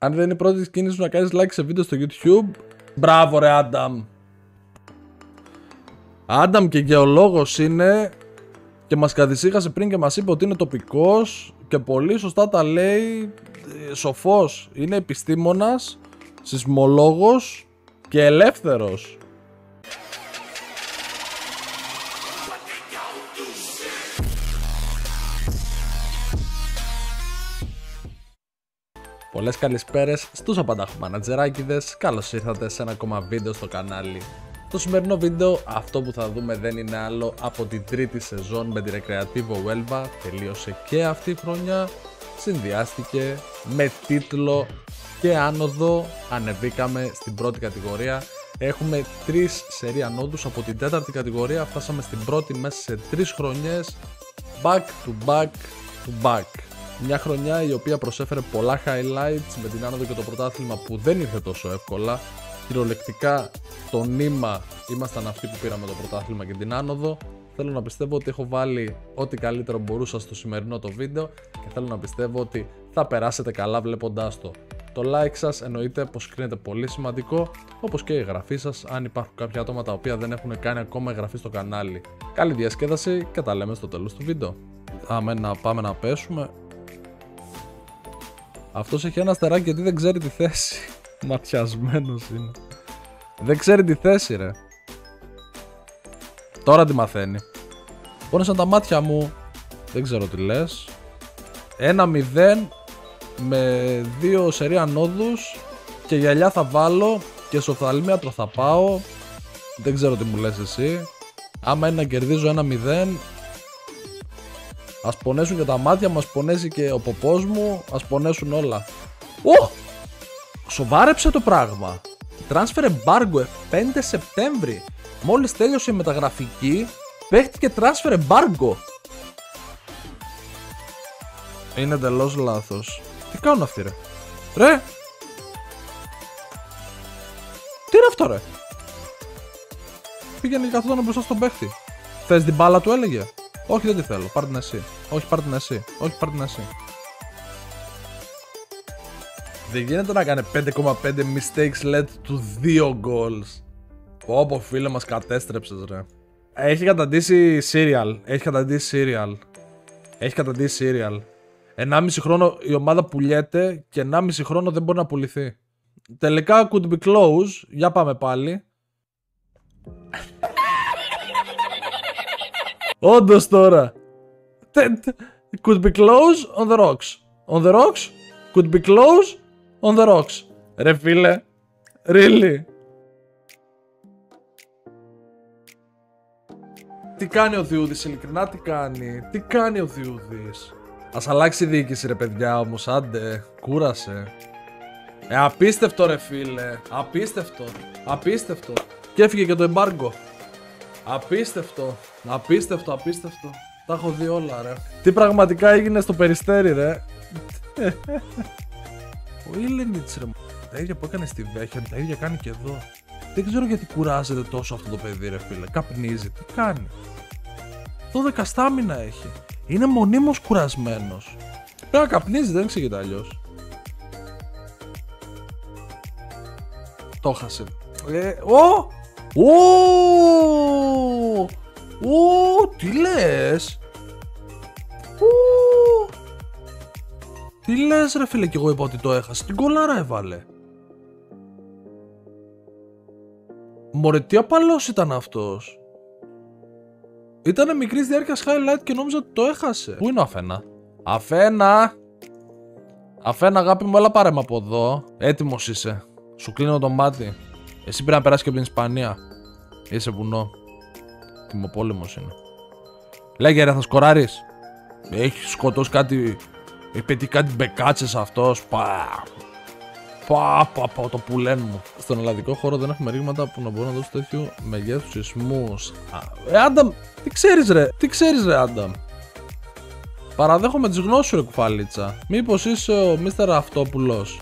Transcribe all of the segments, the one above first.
Αν δεν είναι η πρώτη κίνηση σου να κάνεις like σε βίντεο στο YouTube, μπράβο ρε Άνταμ. Άνταμ και γεωλόγος είναι και μας καθησύχασε πριν και μας είπε ότι είναι τοπικός και πολύ σωστά τα λέει, σοφός. Είναι επιστήμονας, σεισμολόγος και ελεύθερος. Πολλές καλησπέρες στους απανταχμανατζεράκηδες, καλώς ήρθατε σε ένα ακόμα βίντεο στο κανάλι. Το σημερινό βίντεο αυτό που θα δούμε δεν είναι άλλο από την τρίτη σεζόν με τη Recreativo Huelva. Τελείωσε και αυτή η χρονιά, συνδυάστηκε με τίτλο και άνοδο, ανεβήκαμε στην πρώτη κατηγορία. Έχουμε 3 σερί ανόδους από την τέταρτη κατηγορία, φτάσαμε στην πρώτη μέσα σε 3 χρονιές, back to back to back. Μια χρονιά η οποία προσέφερε πολλά highlights με την άνοδο και το πρωτάθλημα που δεν ήρθε τόσο εύκολα. Κυριολεκτικά το νήμα ήμασταν αυτοί που πήραμε το πρωτάθλημα και την άνοδο. Θέλω να πιστεύω ότι έχω βάλει ό,τι καλύτερο μπορούσα στο σημερινό το βίντεο και θέλω να πιστεύω ότι θα περάσετε καλά βλέποντάς το. Το like σας εννοείται πως κρίνεται πολύ σημαντικό, όπως και η εγγραφή σας αν υπάρχουν κάποια άτομα τα οποία δεν έχουν κάνει ακόμα εγγραφή στο κανάλι. Καλή διασκέδαση και τα λέμε στο τέλος του βίντεο. Πάμε να πέσουμε. Αυτός έχει ένα αστεράκι γιατί δεν ξέρει τη θέση. Ματιασμένος είναι. Δεν ξέρει τη θέση ρε. Τώρα τη μαθαίνει. Πόνεσαν τα μάτια μου. Δεν ξέρω τι λες. 1-0 με 2 σερί ανόδους και γυαλιά θα βάλω και σε οφθαλμίατρο θα πάω. Δεν ξέρω τι μου λες εσύ. Άμα είναι να κερδίζω 1-0, ας πονέσουν και τα μάτια μου, ας πονέσει και ο ποπός μου, ας πονέσουν όλα. Σοβάρεψε το πράγμα. Transfer embargo 5 Σεπτέμβρη. Μόλις τέλειωσε η μεταγραφική, παίχτηκε transfer embargo. Είναι εντελώς λάθος. Τι κάνουν αυτοί ρε. Ρε! Τι είναι αυτό ρε. Πήγαινε και καθόταν μπροστά στον παίχτη. Θες την μπάλα του έλεγε. Όχι δεν τη θέλω, πάρ' την εσύ. Όχι πάρ' την εσύ. Όχι πάρ' την εσύ. Δεν γίνεται να κάνει 5,5 mistakes led to 2 goals. Πω φίλε μας κατέστρεψες ρε. Έχει καταντήσει serial. Έχει καταντήσει serial. 1,5 χρόνο η ομάδα πουλιέται και 1,5 χρόνο δεν μπορεί να πουληθεί. Τελικά could be close. Για πάμε πάλι. Όντως τώρα. Could be close on the rocks. On the rocks. Could be close on the rocks. Ρε φίλε. Really. Τι κάνει ο Διούδης, ειλικρινά τι κάνει. Τι κάνει ο Διούδης. Ας αλλάξει η διοίκηση ρε παιδιά όμως, άντε. Κούρασε. Απίστευτο ρε φίλε. Απίστευτο. Απίστευτο. Και έφυγε και το εμπάργκο. Απίστευτο. Απίστευτο. Τα έχω δει όλα ρε. Τι πραγματικά έγινε στο Περιστέρι ρε. Ο Ήλενιτς ρε. Τα ίδια που έκανε στη Βέχεν, τα ίδια κάνει και εδώ. Δεν ξέρω γιατί κουράζεται τόσο αυτό το παιδί ρε φίλε. Καπνίζει, τι κάνει. 12 στάμινα έχει. Είναι μονίμως κουρασμένος. Πρέπει να καπνίζει, δεν εξηγείται αλλιώς. Το χάσε. Τι λες. Τι λες ρε φίλε, κι εγώ είπα ότι το έχασε. Την κολάρα έβαλε. Μωρέ τι απαλός ήταν αυτός. Ήτανε μικρής διάρκειας highlight και νόμιζα ότι το έχασε. Πού είναι ο Αφένα. Αφένα αγάπη μου, έλα πάρε με από εδώ. Έτοιμος είσαι. Σου κλείνω το μάτι. Εσύ πρέπει να περάσει και από την Ισπανία. Είσαι βουνό. Τιμοπόλεμος είναι. Λέγε ρε, θα σκοράρεις. Έχει σκοτώσει κάτι. Έχει πετύχει κάτι μπεκάτσες αυτός. Το πουλέν μου. Στον ελλαδικό χώρο δεν έχουμε ρήγματα που να μπορούν να δώσουν τέτοιου μεγέθους σεισμούς. Άνταμ, τι ξέρεις ρε Άνταμ. Παραδέχομαι τις γνώσεις σου ρε κουφαλίτσα. Μήπως είσαι ο Μίστερ Αυτόπουλος.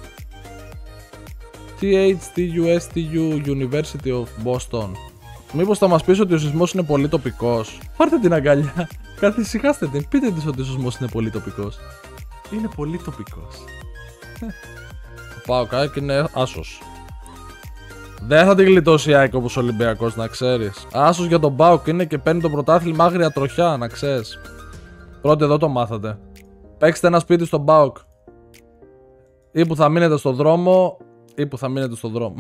THTUSTU University of Boston. Μήπως θα μας πεις ότι ο σεισμός είναι πολύ τοπικός. Πάρτε την αγκαλιά. Καθησυχάστε την. Πείτε της ότι ο σεισμός είναι πολύ τοπικός. Είναι πολύ τοπικός. Πάω και είναι άσος. Δεν θα την γλιτώσει η ΑΕΚ όπως ο Ολυμπιακός, να ξέρεις. Άσος για τον ΠΑΟΚ είναι και παίρνει το πρωτάθλημα άγρια τροχιά, να ξέρεις. Πρώτοι εδώ το μάθατε. Παίξτε ένα σπίτι στον ΠΑΟΚ. Ή που θα μείνετε στο δρόμο, ή που θα μείνετε στο δρόμο.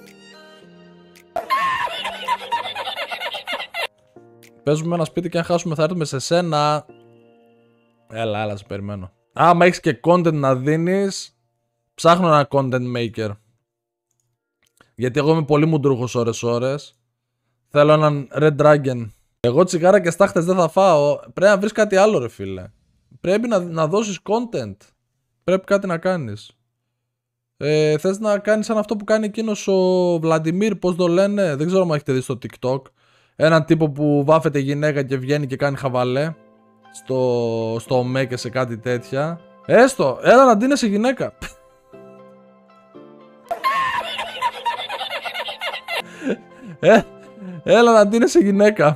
Παίζουμε ένα σπίτι και αν χάσουμε θα έρθουμε σε σένα. Έλα, σε περιμένω. Άμα έχεις και content να δίνεις, ψάχνω ένα content maker. Γιατί εγώ είμαι πολύ μουντρούχος ώρες. Θέλω έναν Red Dragon. Εγώ τσιγάρα και στάχτες δεν θα φάω. Πρέπει να βρεις κάτι άλλο ρε φίλε. Πρέπει να δώσεις content. Πρέπει κάτι να κάνεις. Θες να κάνεις σαν αυτό που κάνει εκείνος ο Βλαντιμίρ, πώς το λένε. Δεν ξέρω αν έχετε δει στο TikTok. Έναν τύπο που βάφεται γυναίκα και βγαίνει και κάνει χαβαλέ. Στο ΟΜΕ και σε κάτι τέτοια. Έστω, έλα να ντύνεσαι γυναίκα. Έλα να ντύνεσαι γυναίκα.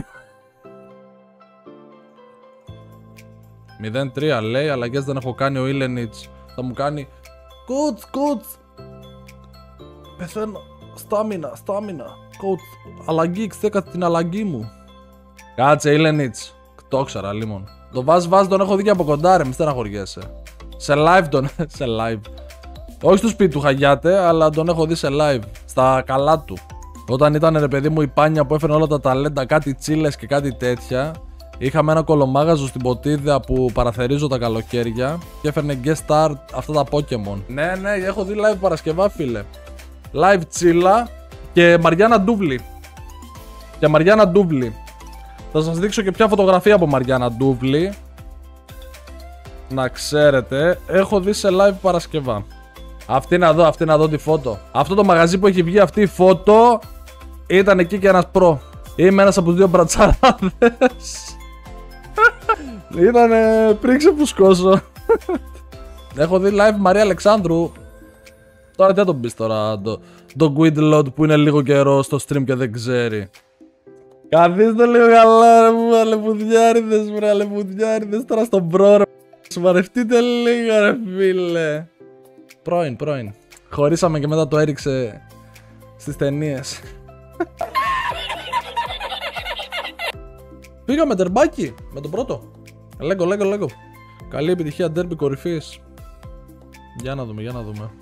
0-3 λέει, αλλαγές δεν έχω κάνει ο Ήλενιτς. Θα μου κάνει Coach. Πεθαίνω. Στάμινα. Coach, αλλαγή, ξέκατε την αλλαγή μου. Κάτσε Ήλενιτς. Το ήξερα λίμον. Το βάζει τον έχω δει και από κοντά ρε, μη στεναχωριέσαι. Σε live σε live. Όχι στο σπίτι του χαγιάται, αλλά τον έχω δει σε live. Στα καλά του. Όταν ήταν ρε παιδί μου η Πάνια που έφερε όλα τα ταλέντα, κάτι τσίλες και κάτι τέτοια. Είχαμε ένα κολομάγαζο στην Ποτίδια που παραθερίζω τα καλοκαίρια και έφερνε guest star αυτά τα Pokemon. Ναι, έχω δει live Παρασκευά φίλε. Live τσίλα και Μαριάννα Ντούβλη. Θα σας δείξω και ποια φωτογραφία από Μαριάννα Ντούβλη. Να ξέρετε, έχω δει σε live Παρασκευά. Αυτή να δω τη φώτο. Αυτό το μαγαζί που έχει βγει αυτή η φώτο ήταν εκεί και ένας προ. Είμαι ένας από τους δύο μπρατσαράδες. Ήτανε πριν ξεφουσκώσω. Έχω δει live Μαρία Αλεξάνδρου. Τώρα τι θα τον πεις τώρα, το Guidlord που είναι λίγο καιρό στο stream και δεν ξέρει. Καθίστε λίγο καλά ρε μου, αλεπουδιάριδες τώρα στον προ ρε. Σοβαρευτείτε λίγο ρε φίλε. Πρώην. Χωρίσαμε και μετά το έριξε στις ταινίες. Πήγαμε τερμπάκι με τον πρώτο. Λέγω. Καλή επιτυχία ντέρμπι κορυφής. Για να δούμε.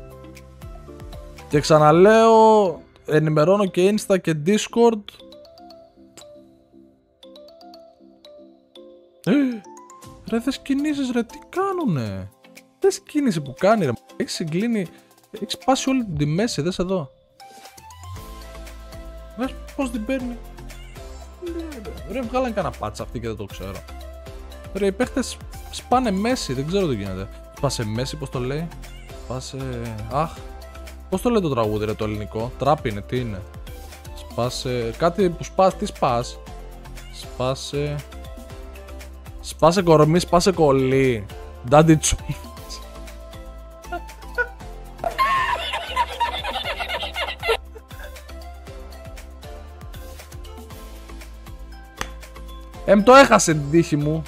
Και ξαναλέω, ενημερώνω και Insta και Discord. Ρε δες κινήσεις ρε, τι κάνουνε. Δες κίνηση που κάνει ρε. Έχεις συγκλίνει, έχεις πάσει όλη τη μέση, δες εδώ. Δες πως την παίρνει. Ρε βγάλανε κανένα πάτσα αυτή και δεν το ξέρω. Ρε οι παίχτες σπάνε μέση, δεν ξέρω τι γίνεται. Σπάσε μέση, πως το λέει. Σπάσε... Αχ. Πώς το λέει το τραγούδι ρε το ελληνικό. Τραπ είναι, τι είναι. Σπάσε... Κάτι που σπάς, τι σπάς. Σπάσε... Σπάσε κορμί, σπάσε κολλή. Daddy τσου. Το έχασε την τύχη μου.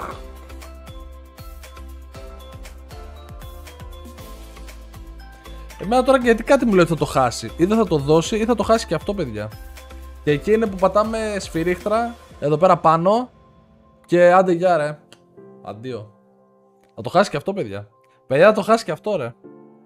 Εμένα τώρα γιατί κάτι μου λέει ότι θα το χάσει. Ή δεν θα το δώσει ή θα το χάσει και αυτό παιδιά. Και εκεί είναι που πατάμε σφυρίχτρα. Εδώ πέρα πάνω. Και άντε γεια ρε. Αντίο. Θα το χάσει και αυτό παιδιά. Παιδιά θα το χάσει και αυτό ρε.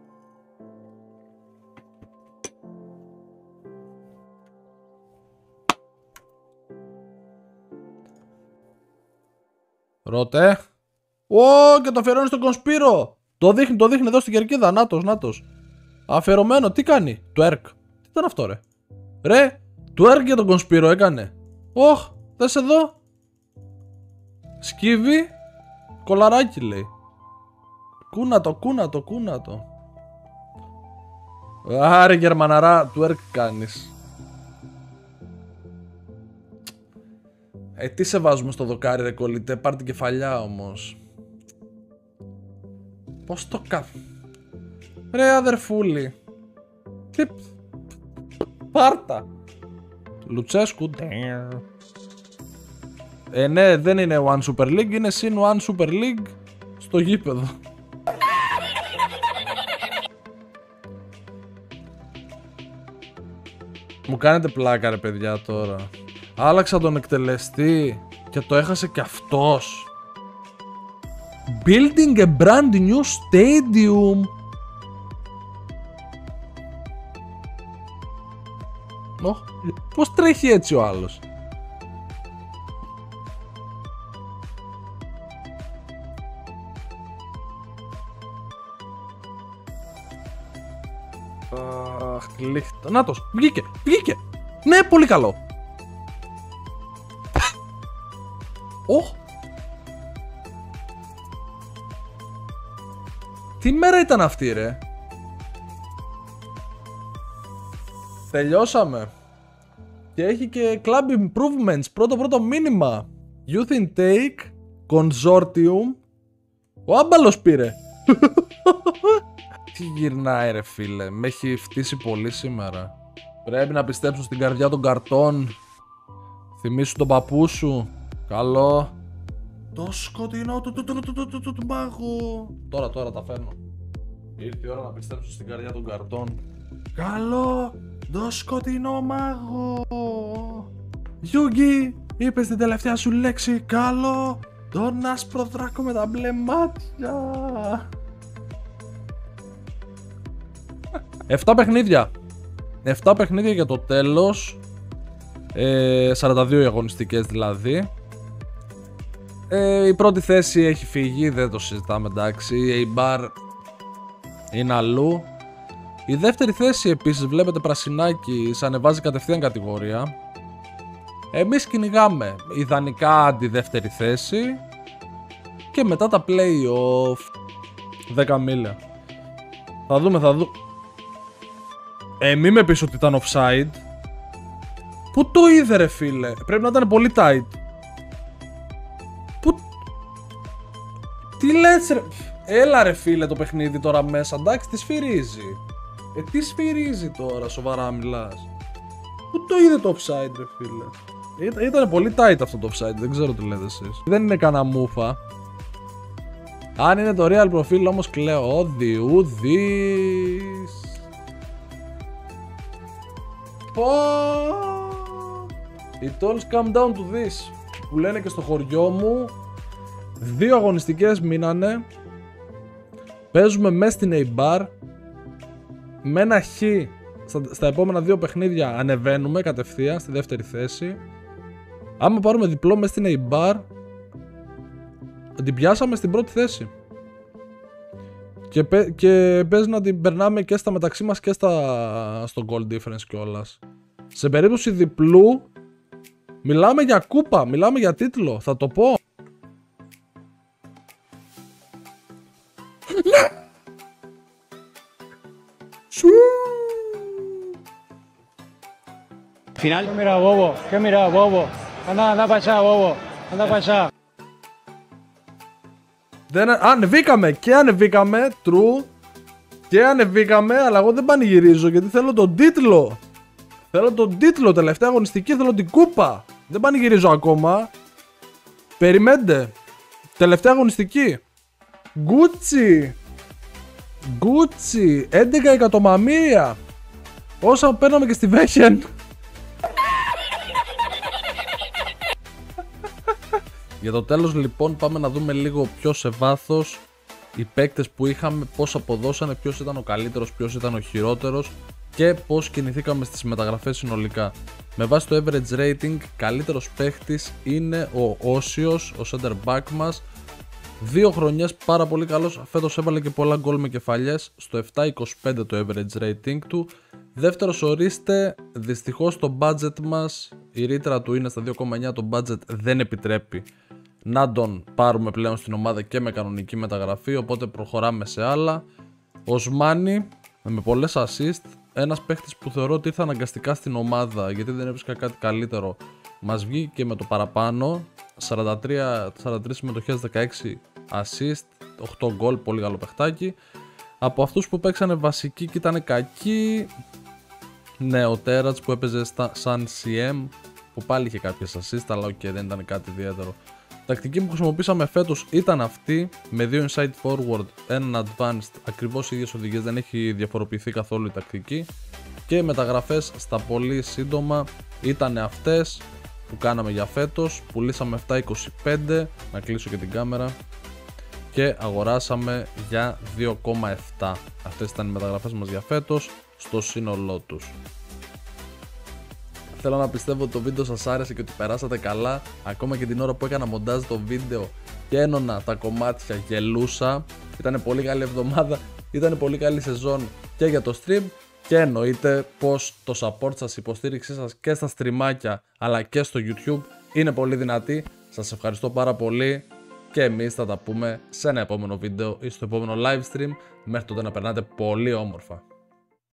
Ρώτε. Και το αφιερώνει στον Κονσπύρο. Το δείχνει εδώ στην κερκίδα. Νάτος. Αφιερωμένο, τι κάνει. Twerk. Τι ήταν αυτό ρε. Ρε, twerk για τον Κονσπύρο έκανε. Δες εδώ. Σκύβει. Κολαράκι λέει. Κούνατο. Άρε γερμαναρά, twerk κάνεις. Τι σε βάζουμε στο δοκάρι ρε κολλητέ, πάρ' την κεφαλιά όμως. Πώς το ρε αδερφούλη. Πάρτα. Λουτσέσκου. Ναι, δεν είναι One Super League, είναι συν One Super League στο γήπεδο. Μου κάνετε πλάκα ρε παιδιά τώρα. Άλλαξα τον εκτελεστή και το έχασε κι αυτός. Building a brand new stadium. Πώς τρέχει έτσι ο άλλος? Αχ, λίχτα. Νάτος, βγήκε. Ναι, πολύ καλό. Οχ. Τι μέρα ήταν αυτή ρε? Τελειώσαμε. Και έχει και club improvements. Πρώτο μήνυμα. Youth intake consortium. Ο άμπαλος πήρε. Τι γυρνάει ρε φίλε? Με έχει φτύσει πολύ σήμερα. Πρέπει να πιστέψω στην καρδιά των καρτών. Θυμήσου τον παππού σου. Καλό. Το σκοτεινό του μάγου. Τώρα τα φέρνω. Ήρθε η ώρα να πιστέψω στην καρδιά των καρτών. Καλό. Το σκοτεινό μάγο. Γιούγκι, είπες την τελευταία σου λέξη. Καλό. Τον άσπρο δράκο με τα μπλε μάτια. 7 παιχνίδια. 7 παιχνίδια για το τέλος. 42 αγωνιστικές δηλαδή. Η πρώτη θέση έχει φύγει, δεν το συζητάμε, εντάξει. Η Eibar είναι αλλού. Η δεύτερη θέση επίσης βλέπετε πρασινάκι, σε ανεβάζει κατευθείαν κατηγορία. Εμείς κυνηγάμε ιδανικά τη δεύτερη θέση. Και μετά τα play-off 10 μίλια. Θα δούμε. Μη με πεις ότι ήταν offside. Πού το είδε ρε φίλε? Πρέπει να ήταν πολύ tight. Τι λες ρε? Έλα ρε φίλε το παιχνίδι τώρα μέσα. Εντάξει, τι σφυρίζει? Τι σφυρίζει τώρα, σοβαρά μιλάς? Πού το είδε το offside ρε φίλε? Ήταν πολύ tight αυτό το offside, δεν ξέρω τι λέτε εσείς. Δεν είναι κανένα μούφα. Αν είναι το real profile όμως κλαίω. Ουδής. It all come down to this. Που λένε και στο χωριό μου. 2 αγωνιστικές μείνανε. Παίζουμε μέσα στην Eibar. Με ένα χ στα επόμενα 2 παιχνίδια ανεβαίνουμε κατευθείαν στη δεύτερη θέση. Άμα πάρουμε διπλό μέσα στην Eibar, την πιάσαμε στην πρώτη θέση. Και παίζει να την περνάμε και στα μεταξύ μας και στο goal difference κιόλας. Σε περίπτωση διπλού μιλάμε για κούπα, μιλάμε για τίτλο, θα το πω. Final. ¿Qué mira, bobo? Anda para allá, bobo. Anda para allá. Ανεβήκαμε, true. Και ανεβήκαμε, αλλά εγώ δεν πανηγυρίζω γιατί θέλω τον τίτλο. Τελευταία αγωνιστική, θέλω την κούπα. Δεν πανηγυρίζω ακόμα. Περιμένετε. Τελευταία αγωνιστική. Γκούτσι. 11 εκατομμύρια. Όσα παίρναμε και στη Βέχεν. Για το τέλος λοιπόν πάμε να δούμε λίγο πιο σε βάθος οι παίκτες που είχαμε, πώς αποδώσανε, ποιος ήταν ο καλύτερος, ποιος ήταν ο χειρότερος και πώς κινηθήκαμε στις μεταγραφές συνολικά. Με βάση το average rating, καλύτερος παίκτης είναι ο Όσιος, ο center back μας. 2 χρονιές πάρα πολύ καλός, φέτος έβαλε και πολλά γκολ με κεφαλιές, στο 7.25 το average rating του. Δεύτερος ορίστε, δυστυχώς το budget μας, η ρήτρα του είναι στα 2,9, το budget δεν επιτρέπει να τον πάρουμε πλέον στην ομάδα και με κανονική μεταγραφή, οπότε προχωράμε σε άλλα. Οσμάνι με πολλές assist, ένας παίχτης που θεωρώ ότι ήρθε αναγκαστικά στην ομάδα γιατί δεν έβρισκα κάτι καλύτερο. Μας βγήκε και με το παραπάνω, 43 συμμετοχές, 16 assist, 8 γκολ, πολύ καλό παιχτάκι. Από αυτούς που παίξανε βασική και ήταν κακοί, ναι, ο Τέρατς που έπαιζε σαν CM, που πάλι είχε κάποιες assist, αλλά δεν ήταν κάτι ιδιαίτερο. Τακτική που χρησιμοποίησαμε φέτος ήταν αυτή, με 2 inside forward, έναν advanced, ακριβώς οι ίδιες οδηγίες, δεν έχει διαφοροποιηθεί καθόλου η τακτική. Και οι μεταγραφές στα πολύ σύντομα ήταν αυτές που κάναμε για φέτος. Πουλήσαμε 7,25, να κλείσω και την κάμερα, και αγοράσαμε για 2,7. Αυτές ήταν οι μεταγραφές μας για φέτος στο σύνολό τους. Θέλω να πιστεύω ότι το βίντεο σας άρεσε και ότι περάσατε καλά. Ακόμα και την ώρα που έκανα μοντάζ το βίντεο και ένωνα τα κομμάτια, γελούσα. Ήταν πολύ καλή εβδομάδα, ήταν πολύ καλή σεζόν και για το stream. Και εννοείται πως το support σας, η υποστήριξή σας και στα στριμάκια αλλά και στο YouTube είναι πολύ δυνατή. Σας ευχαριστώ πάρα πολύ και εμείς θα τα πούμε σε ένα επόμενο βίντεο ή στο επόμενο live stream. Μέχρι τότε να περνάτε πολύ όμορφα.